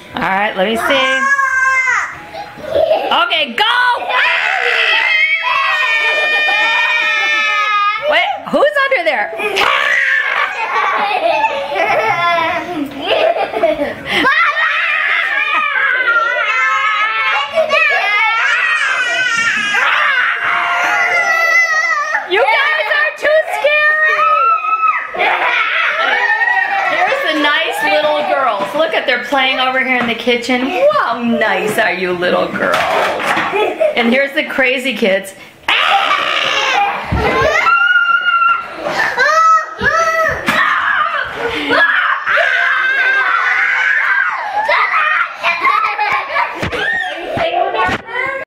All right, let me see. Okay, go! Wait, who's under there? You guys are too scary! Here's the nice little girls. Look at, they're playing over here in the kitchen. How nice are you little girls? And here's the crazy kids.